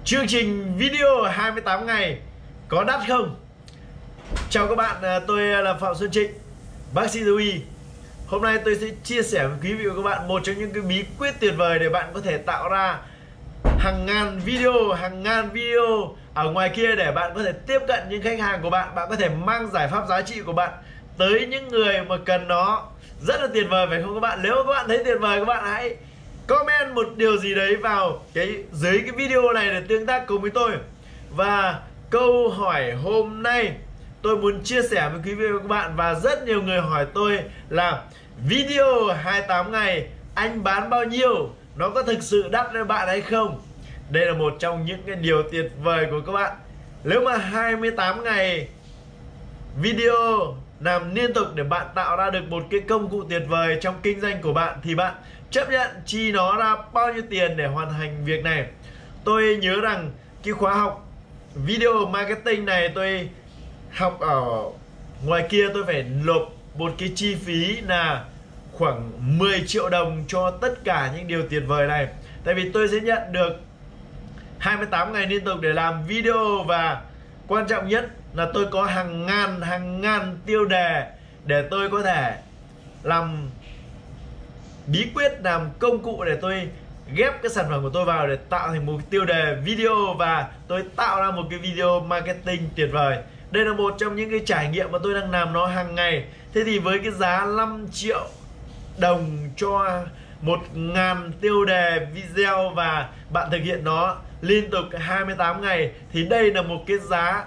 Chương trình video 28 ngày có đắt không? Chào các bạn, tôi là Phạm Xuân Trịnh, bác sĩ thú y. Hôm nay tôi sẽ chia sẻ với quý vị và các bạn một trong những cái bí quyết tuyệt vời để bạn có thể tạo ra hàng ngàn video ở ngoài kia để bạn có thể tiếp cận những khách hàng của bạn. Bạn có thể mang giải pháp giá trị của bạn tới những người mà cần nó. Rất là tuyệt vời phải không các bạn? Nếu các bạn thấy tuyệt vời, các bạn hãy comment một điều gì đấy vào dưới cái video này để tương tác cùng với tôi. Và câu hỏi hôm nay tôi muốn chia sẻ với quý vị và các bạn, và rất nhiều người hỏi tôi là video 28 ngày anh bán bao nhiêu? Nó có thực sự đắt với bạn hay không? Đây là một trong những cái điều tuyệt vời của các bạn. Nếu mà 28 ngày video làm liên tục để bạn tạo ra được một cái công cụ tuyệt vời trong kinh doanh của bạn, thì bạn chấp nhận chi nó ra bao nhiêu tiền để hoàn thành việc này? Tôi nhớ rằng cái khóa học video marketing này tôi học ở ngoài kia, tôi phải nộp một cái chi phí là khoảng 10 triệu đồng cho tất cả những điều tuyệt vời này. Tại vì tôi sẽ nhận được 28 ngày liên tục để làm video, và quan trọng nhất là tôi có hàng ngàn tiêu đề để tôi có thể làm bí quyết, làm công cụ để tôi ghép cái sản phẩm của tôi vào để tạo thành một tiêu đề video, và tôi tạo ra một cái video marketing tuyệt vời. Đây là một trong những cái trải nghiệm mà tôi đang làm nó hàng ngày. Thế thì với cái giá 5 triệu đồng cho 1000 tiêu đề video và bạn thực hiện nó liên tục 28 ngày, thì đây là một cái giá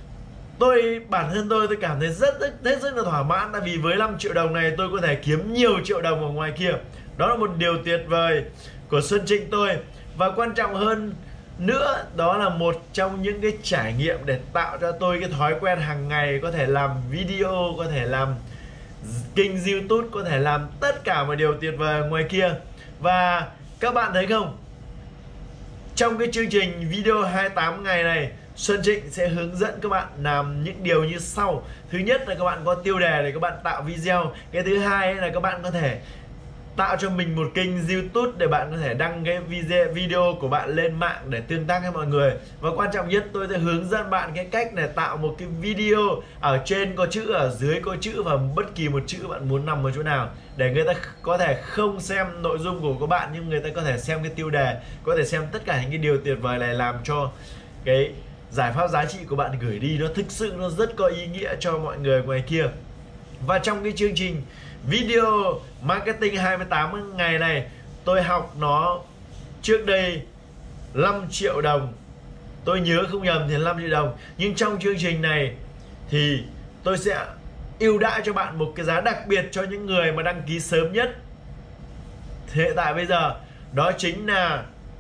bản thân tôi cảm thấy rất là thỏa mãn. Tại vì với 5 triệu đồng này tôi có thể kiếm nhiều triệu đồng ở ngoài kia. Đó là một điều tuyệt vời của Xuân Trịnh tôi. Và quan trọng hơn nữa, đó là một trong những cái trải nghiệm để tạo cho tôi cái thói quen hàng ngày có thể làm video, có thể làm kênh YouTube, có thể làm tất cả mọi điều tuyệt vời ngoài kia. Và các bạn thấy không, trong cái chương trình video 28 ngày này, Xuân Trịnh sẽ hướng dẫn các bạn làm những điều như sau. Thứ nhất là các bạn có tiêu đề để các bạn tạo video. Cái thứ hai là các bạn có thể tạo cho mình một kênh YouTube để bạn có thể đăng cái video của bạn lên mạng để tương tác với mọi người. Và quan trọng nhất, tôi sẽ hướng dẫn bạn cái cách để tạo một cái video ở trên có chữ, ở dưới có chữ, và bất kỳ một chữ bạn muốn nằm ở chỗ nào để người ta có thể không xem nội dung của các bạn, nhưng người ta có thể xem cái tiêu đề, có thể xem tất cả những cái điều tuyệt vời này, làm cho cái giải pháp giá trị của bạn gửi đi nó thực sự nó rất có ý nghĩa cho mọi người ngoài kia. Và trong cái chương trình video marketing 28 ngày này, tôi học nó trước đây 5 triệu đồng, tôi nhớ không nhầm thì 5 triệu đồng. Nhưng trong chương trình này thì tôi sẽ ưu đãi cho bạn một cái giá đặc biệt cho những người mà đăng ký sớm nhất hiện tại bây giờ. Đó chính là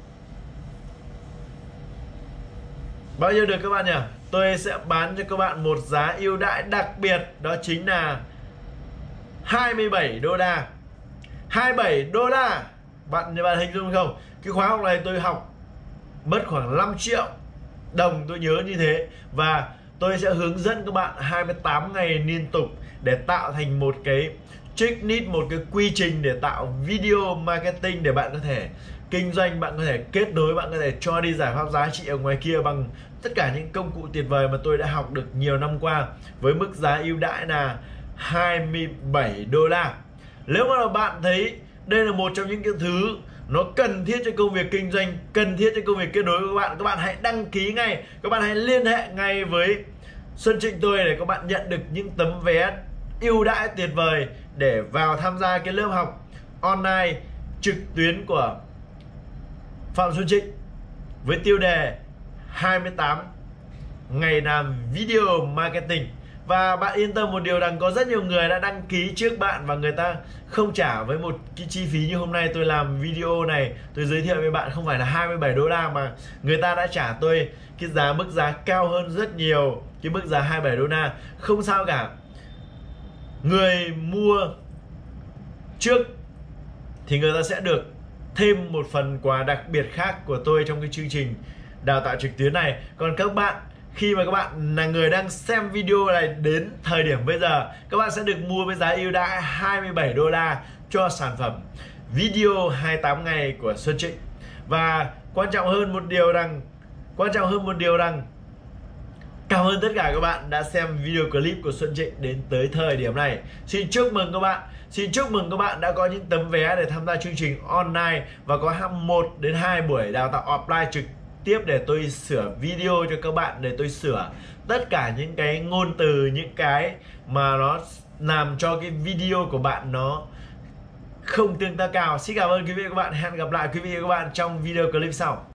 bao nhiêu được các bạn nhỉ? Tôi sẽ bán cho các bạn một giá ưu đãi đặc biệt, đó chính là 27 đô la. 27 đô la. Bạn hình dung không? Cái khóa học này tôi học mất khoảng 5 triệu đồng, tôi nhớ như thế. Và tôi sẽ hướng dẫn các bạn 28 ngày liên tục để tạo thành một cái checklist, một cái quy trình để tạo video marketing để bạn có thể kinh doanh, bạn có thể kết nối, bạn có thể cho đi giải pháp giá trị ở ngoài kia bằng tất cả những công cụ tuyệt vời mà tôi đã học được nhiều năm qua, với mức giá ưu đãi là 27 đô la. Nếu mà bạn thấy đây là một trong những cái thứ nó cần thiết cho công việc kinh doanh, cần thiết cho công việc kết nối của các bạn hãy đăng ký ngay, các bạn hãy liên hệ ngay với Xuân Trịnh tôi để các bạn nhận được những tấm vé ưu đãi tuyệt vời để vào tham gia cái lớp học online trực tuyến của Phạm Xuân Trịnh với tiêu đề 28 ngày làm video marketing. Và bạn yên tâm một điều rằng có rất nhiều người đã đăng ký trước bạn và người ta không trả với một cái chi phí như hôm nay tôi làm video này, tôi giới thiệu với bạn không phải là 27 đô la, mà người ta đã trả tôi cái mức giá cao hơn rất nhiều cái mức giá 27 đô la. Không sao cả, người mua trước thì người ta sẽ được thêm một phần quà đặc biệt khác của tôi trong cái chương trình đào tạo trực tuyến này. Còn các bạn, khi mà các bạn là người đang xem video này đến thời điểm bây giờ, các bạn sẽ được mua với giá ưu đãi 27 đô la cho sản phẩm video 28 ngày của Xuân Trịnh. Và quan trọng hơn một điều rằng Quan trọng hơn một điều rằng cảm ơn tất cả các bạn đã xem video clip của Xuân Trịnh đến tới thời điểm này. Xin chúc mừng các bạn. Xin chúc mừng các bạn đã có những tấm vé để tham gia chương trình online và có 1 đến 2 buổi đào tạo offline trực tiếp để tôi sửa video cho các bạn, để tôi sửa tất cả những cái ngôn từ, những cái mà nó làm cho cái video của bạn nó không tương tác cao. Xin cảm ơn quý vị và các bạn. Hẹn gặp lại quý vị và các bạn trong video clip sau.